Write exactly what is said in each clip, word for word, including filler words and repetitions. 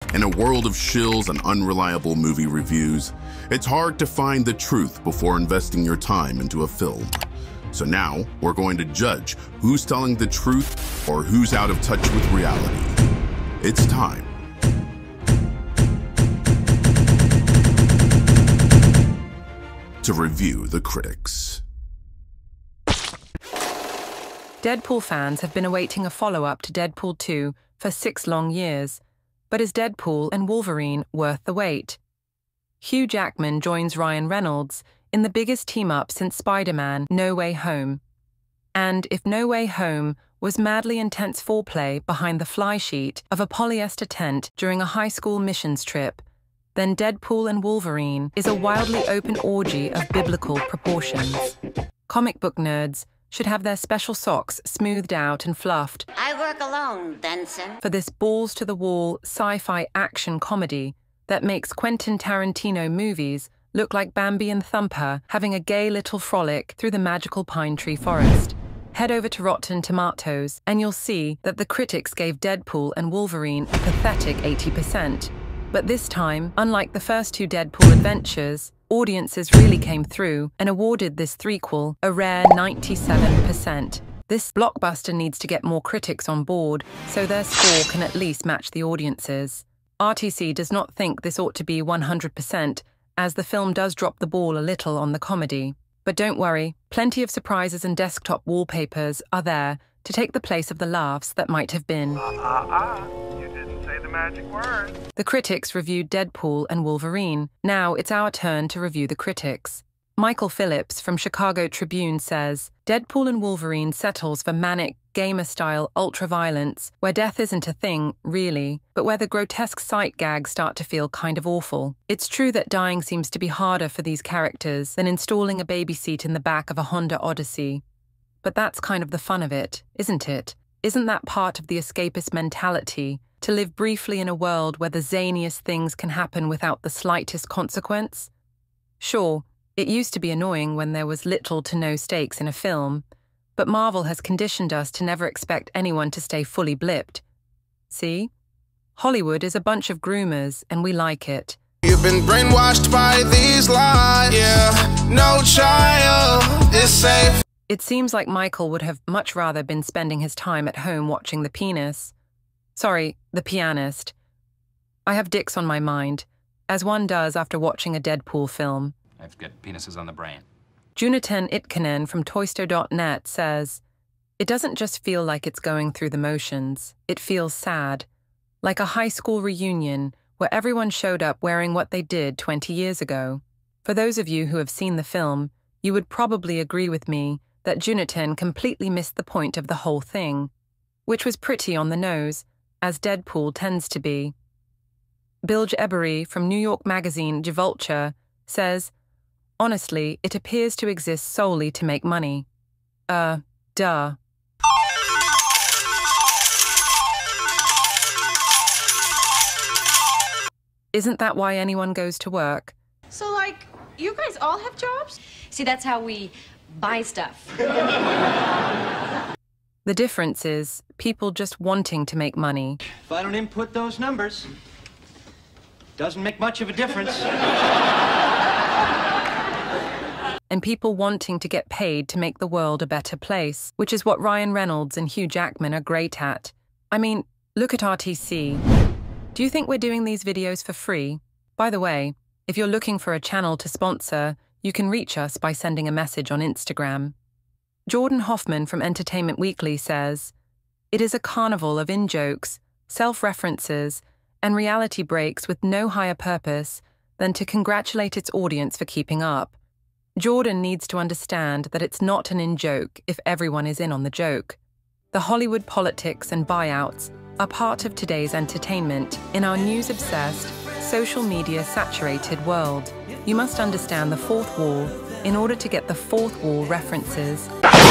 In a world of shills and unreliable movie reviews, it's hard to find the truth before investing your time into a film. So now, we're going to judge who's telling the truth or who's out of touch with reality. It's time to review the critics. Deadpool fans have been awaiting a follow-up to Deadpool two for six long years. But is Deadpool and Wolverine worth the wait? Hugh Jackman joins Ryan Reynolds in the biggest team-up since Spider-Man No Way Home. And if No Way Home was madly intense foreplay behind the fly sheet of a polyester tent during a high school missions trip, then Deadpool and Wolverine is a wildly open orgy of biblical proportions. Comic book nerds should have their special socks smoothed out and fluffed. I work alone, Benson. For this balls-to-the-wall sci-fi action comedy that makes Quentin Tarantino movies look like Bambi and Thumper having a gay little frolic through the magical pine tree forest. Head over to Rotten Tomatoes and you'll see that the critics gave Deadpool and Wolverine a pathetic eighty percent. But this time, unlike the first two Deadpool adventures, audiences really came through and awarded this threequel a rare ninety-seven percent. This blockbuster needs to get more critics on board so their score can at least match the audience's. R T C does not think this ought to be one hundred percent, as the film does drop the ball a little on the comedy. But don't worry, plenty of surprises and desktop wallpapers are there to take the place of the laughs that might have been. Ah, ah, ah, you didn't say the magic word. The critics reviewed Deadpool and Wolverine. Now it's our turn to review the critics. Michael Phillips from Chicago Tribune says, Deadpool and Wolverine settles for manic, gamer-style ultra-violence, where death isn't a thing, really, but where the grotesque sight gags start to feel kind of awful. It's true that dying seems to be harder for these characters than installing a baby seat in the back of a Honda Odyssey. But that's kind of the fun of it, isn't it? Isn't that part of the escapist mentality, to live briefly in a world where the zaniest things can happen without the slightest consequence? Sure, it used to be annoying when there was little to no stakes in a film, but Marvel has conditioned us to never expect anyone to stay fully blipped. See? Hollywood is a bunch of groomers, and we like it. You've been brainwashed by these lies. Yeah, no child is safe. It seems like Michael would have much rather been spending his time at home watching The Penis. Sorry, The Pianist. I have dicks on my mind, as one does after watching a Deadpool film. I've got penises on the brain. Junatan Itkanen from Toysto dot net says, it doesn't just feel like it's going through the motions. It feels sad, like a high school reunion where everyone showed up wearing what they did twenty years ago. For those of you who have seen the film, you would probably agree with me that Junatan completely missed the point of the whole thing, which was pretty on the nose, as Deadpool tends to be. Bilge Ebery from New York magazine Vulture says, honestly, it appears to exist solely to make money. Uh, duh. Isn't that why anyone goes to work? So, like, you guys all have jobs? See, that's how we buy stuff. The difference is people just wanting to make money. If I don't input those numbers, doesn't make much of a difference. And people wanting to get paid to make the world a better place, which is what Ryan Reynolds and Hugh Jackman are great at. I mean, look at R T C. Do you think we're doing these videos for free? By the way, if you're looking for a channel to sponsor, you can reach us by sending a message on Instagram. Jordan Hoffman from Entertainment Weekly says, it is a carnival of in-jokes, self-references, and reality breaks with no higher purpose than to congratulate its audience for keeping up. Jordan needs to understand that it's not an in-joke if everyone is in on the joke. The Hollywood politics and buyouts are part of today's entertainment in our news-obsessed, social media-saturated world. You must understand the fourth wall in order to get the fourth wall references.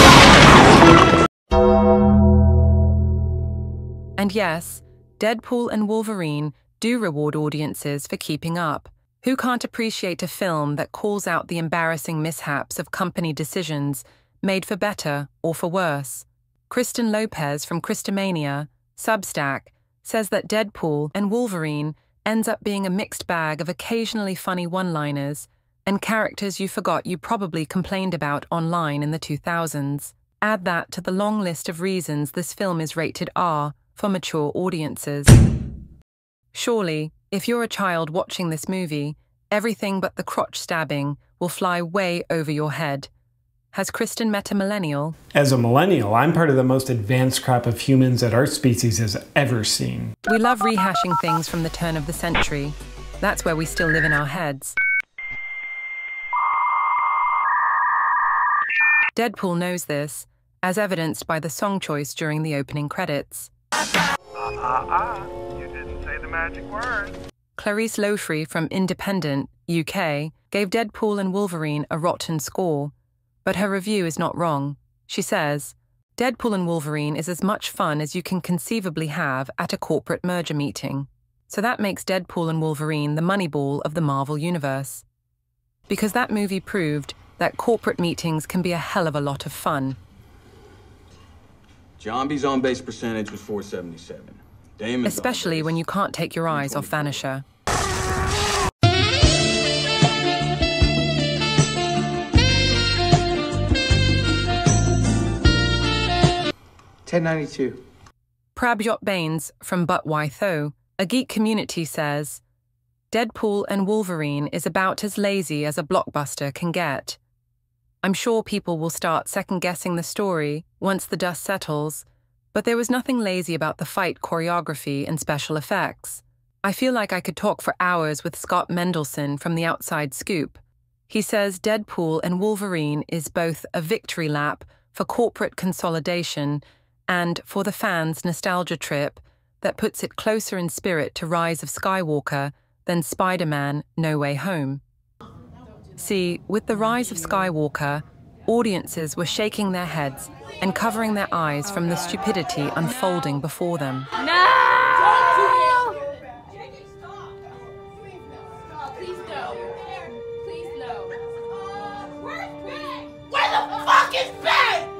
And yes, Deadpool and Wolverine do reward audiences for keeping up. Who can't appreciate a film that calls out the embarrassing mishaps of company decisions made for better or for worse? Kristen Lopez from Christomania, Substack, says that Deadpool and Wolverine ends up being a mixed bag of occasionally funny one-liners and characters you forgot you probably complained about online in the two thousands. Add that to the long list of reasons this film is rated R for mature audiences. Surely, if you're a child watching this movie, everything but the crotch stabbing will fly way over your head. Has Kristen met a millennial? As a millennial, I'm part of the most advanced crop of humans that our species has ever seen. We love rehashing things from the turn of the century. That's where we still live in our heads. Deadpool knows this, as evidenced by the song choice during the opening credits. Ah, ah, ah, you didn't say the magic word. Clarice Lofrey from Independent, U K, gave Deadpool and Wolverine a rotten score. But her review is not wrong. She says, Deadpool and Wolverine is as much fun as you can conceivably have at a corporate merger meeting. So that makes Deadpool and Wolverine the Moneyball of the Marvel Universe. Because that movie proved that corporate meetings can be a hell of a lot of fun. Zombie's on-base percentage was four seventy-seven. Damon's Especially when you can't take your eyes off Vanisher. ten ninety-two. Prabjot Bains from But Why Tho, a geek community, says, Deadpool and Wolverine is about as lazy as a blockbuster can get. I'm sure people will start second-guessing the story once the dust settles, but there was nothing lazy about the fight choreography and special effects. I feel like I could talk for hours with Scott Mendelson from The Outside Scoop. He says Deadpool and Wolverine is both a victory lap for corporate consolidation and for the fans' nostalgia trip that puts it closer in spirit to Rise of Skywalker than Spider-Man No Way Home. See, with the Rise of Skywalker, audiences were shaking their heads and covering their eyes from the stupidity unfolding before them. No! Please no. Please no. Where's Ben? Where the fuck is Ben?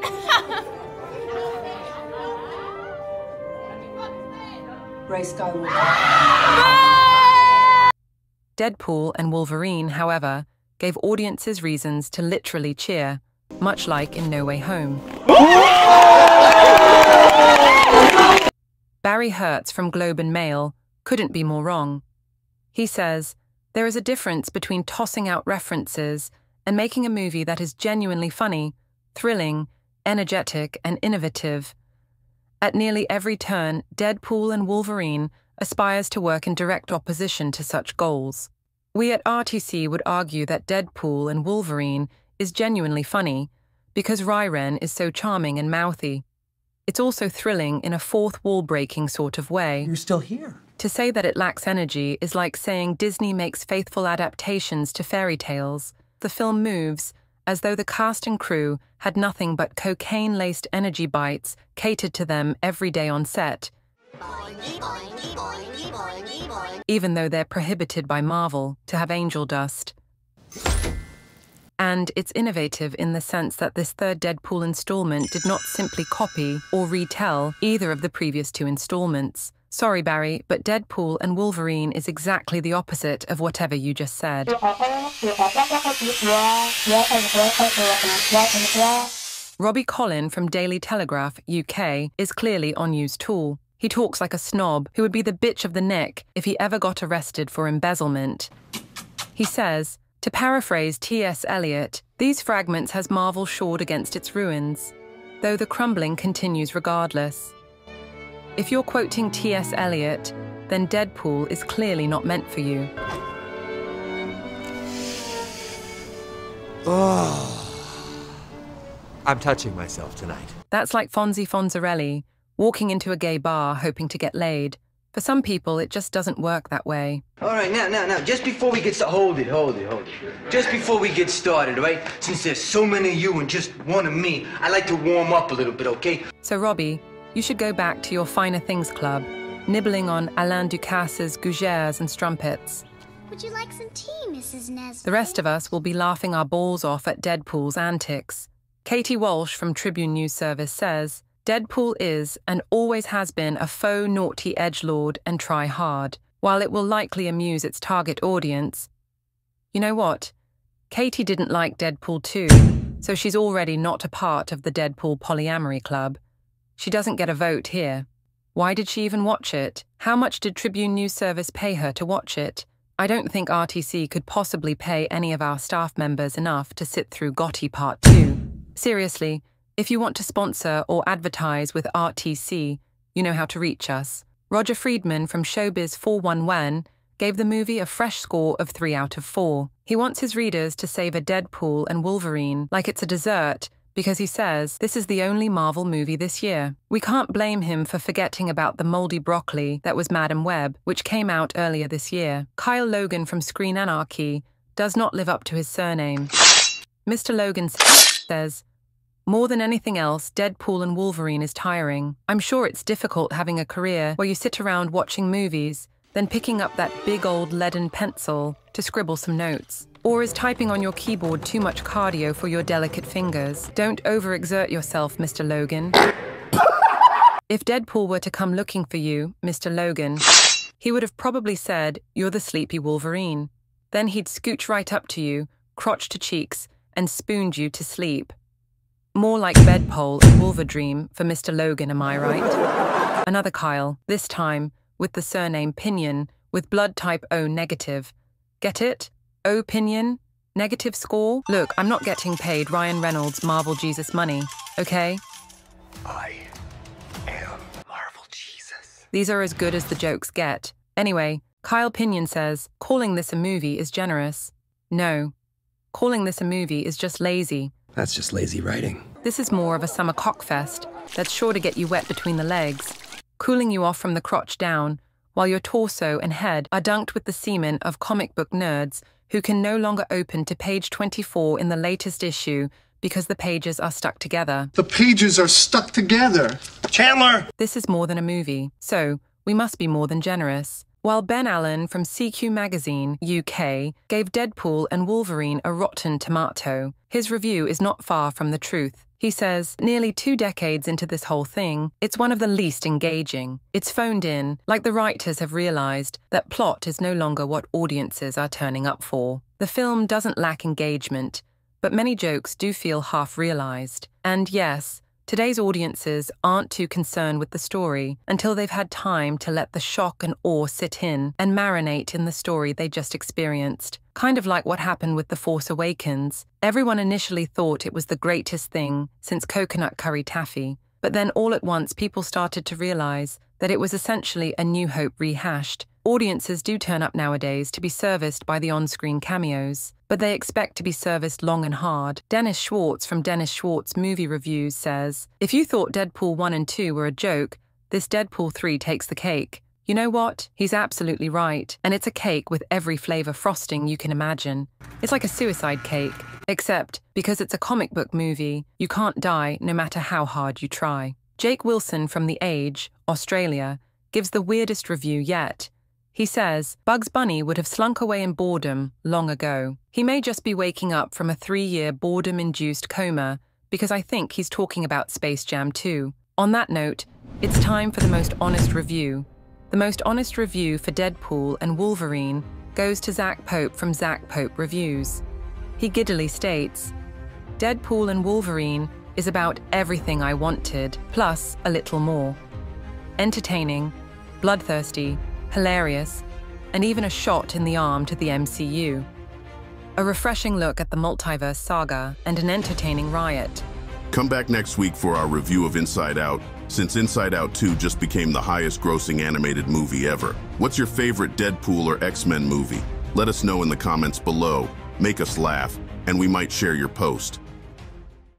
Ray Skywalker. Deadpool and Wolverine, however, gave audiences reasons to literally cheer, much like in No Way Home. Barry Hertz from Globe and Mail couldn't be more wrong. He says, there is a difference between tossing out references and making a movie that is genuinely funny, thrilling, energetic, and innovative. At nearly every turn, Deadpool and Wolverine aspires to work in direct opposition to such goals. We at R T C would argue that Deadpool and Wolverine is genuinely funny because Ryren is so charming and mouthy. It's also thrilling in a fourth wall-breaking sort of way. You're still here. To say that it lacks energy is like saying Disney makes faithful adaptations to fairy tales. The film moves as though the cast and crew had nothing but cocaine-laced energy bites catered to them every day on set, even though they're prohibited by Marvel to have angel dust. And it's innovative in the sense that this third Deadpool installment did not simply copy or retell either of the previous two installments. Sorry, Barry, but Deadpool and Wolverine is exactly the opposite of whatever you just said. Robbie Collin from Daily Telegraph, U K, is clearly Onyu's tool. He talks like a snob who would be the bitch of the neck if he ever got arrested for embezzlement. He says, to paraphrase T S Eliot, these fragments has Marvel shored against its ruins, though the crumbling continues regardless. If you're quoting T S Eliot, then Deadpool is clearly not meant for you. Oh, I'm touching myself tonight. That's like Fonzie Fonzarelli, walking into a gay bar hoping to get laid. For some people, it just doesn't work that way. All right, now, now, now, just before we get started, hold it, hold it, hold it. Just before we get started, all right? Since there's so many of you and just one of me, I like to warm up a little bit, okay? So, Robbie, you should go back to your Finer Things Club, nibbling on Alain Ducasse's gougères and strumpets. Would you like some tea, Missus Nesbitt? The rest of us will be laughing our balls off at Deadpool's antics. Katie Walsh from Tribune News Service says, Deadpool is and always has been a faux naughty edgelord and try hard. While it will likely amuse its target audience, you know what? Katie didn't like Deadpool two, so she's already not a part of the Deadpool polyamory club. She doesn't get a vote here. Why did she even watch it? How much did Tribune News Service pay her to watch it? I don't think R T C could possibly pay any of our staff members enough to sit through Gotti Part two. Seriously, if you want to sponsor or advertise with R T C, you know how to reach us. Roger Friedman from Showbiz four one one gave the movie a fresh score of three out of four. He wants his readers to savor Deadpool and Wolverine like it's a dessert, because he says this is the only Marvel movie this year. We can't blame him for forgetting about the moldy broccoli that was Madam Web, which came out earlier this year. Kyle Logan from Screen Anarchy does not live up to his surname. Mister Logan says, "More than anything else, Deadpool and Wolverine is tiring. I'm sure it's difficult having a career where you sit around watching movies, then picking up that big old leaden pencil to scribble some notes. Or is typing on your keyboard too much cardio for your delicate fingers? Don't overexert yourself, Mister Logan." If Deadpool were to come looking for you, Mister Logan, he would have probably said, "You're the sleepy Wolverine." Then he'd scooch right up to you, crotch to cheeks, and spooned you to sleep. More like Bedpole and Wolverdream for Mister Logan, am I right? Another Kyle, this time with the surname Pinion, with blood type O negative. Get it? O Pinion? Negative score? Look, I'm not getting paid Ryan Reynolds Marvel Jesus money, okay? I am Marvel Jesus. These are as good as the jokes get. Anyway, Kyle Pinion says, calling this a movie is generous. No. Calling this a movie is just lazy. That's just lazy writing. This is more of a summer cockfest that's sure to get you wet between the legs, cooling you off from the crotch down, while your torso and head are dunked with the semen of comic book nerds who can no longer open to page twenty-four in the latest issue because the pages are stuck together. The pages are stuck together. Chandler! This is more than a movie, so we must be more than generous. While Ben Allen from C Q Magazine, U K, gave Deadpool and Wolverine a rotten tomato, his review is not far from the truth. He says, nearly two decades into this whole thing, it's one of the least engaging. It's phoned in, like the writers have realized that plot is no longer what audiences are turning up for. The film doesn't lack engagement, but many jokes do feel half-realized. And yes, today's audiences aren't too concerned with the story until they've had time to let the shock and awe sit in and marinate in the story they just experienced. Kind of like what happened with The Force Awakens. Everyone initially thought it was the greatest thing since coconut curry taffy, but then all at once people started to realize that it was essentially a New Hope rehashed. Audiences do turn up nowadays to be serviced by the on-screen cameos, but they expect to be serviced long and hard. Dennis Schwartz from Dennis Schwartz Movie Reviews says, if you thought Deadpool one and two were a joke, this Deadpool three takes the cake. You know what? He's absolutely right. And it's a cake with every flavor frosting you can imagine. It's like a suicide cake, except because it's a comic book movie, you can't die no matter how hard you try. Jake Wilson from The Age, Australia, gives the weirdest review yet. He says, Bugs Bunny would have slunk away in boredom long ago. He may just be waking up from a three-year boredom-induced coma, because I think he's talking about Space Jam two. On that note, it's time for the most honest review. The most honest review for Deadpool and Wolverine goes to Zach Pope from Zach Pope Reviews. He giddily states, Deadpool and Wolverine is about everything I wanted, plus a little more. Entertaining, bloodthirsty, hilarious, and even a shot in the arm to the M C U. A refreshing look at the multiverse saga and an entertaining riot. Come back next week for our review of Inside Out, since Inside Out two just became the highest grossing animated movie ever. What's your favorite Deadpool or X-Men movie? Let us know in the comments below, make us laugh, and we might share your post.